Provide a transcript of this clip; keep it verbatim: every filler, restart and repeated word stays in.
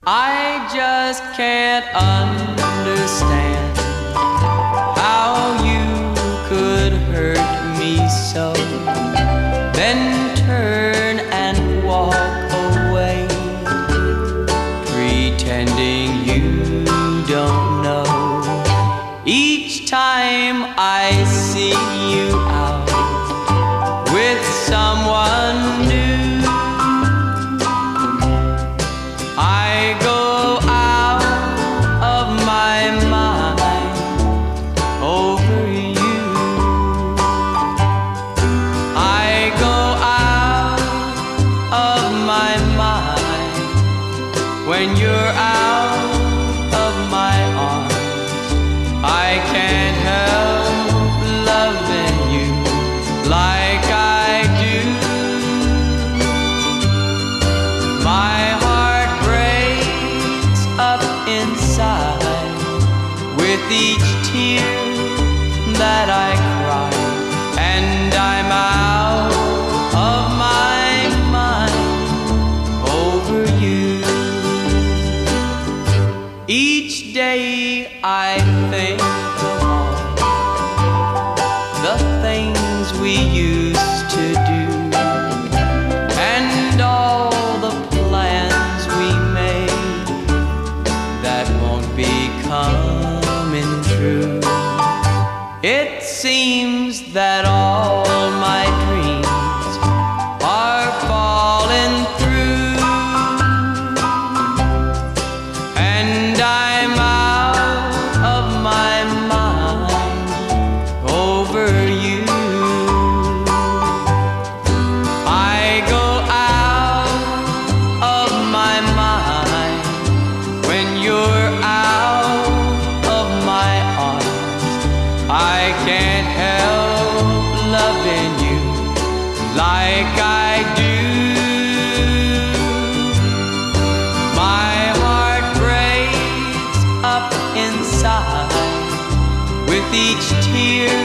I just can't understand how you could hurt me so, then turn and walk away, pretending you don't know. Each time I see you out with someone new, I go out of my mind over you. I go out of my mind when you're out of my arms. I can't help loving you like I do. My heart breaks up inside with each tear that I cry, and I'm out of my mind over you. Each day I think of all the things we used to do, and all the plans we made that won't be coming true. It seems that all my dreams are falling through, and I'm out of my mind over you. I go out of my mind when you're out of my arms. I can't help loving you like I do. My heart breaks up inside with each tear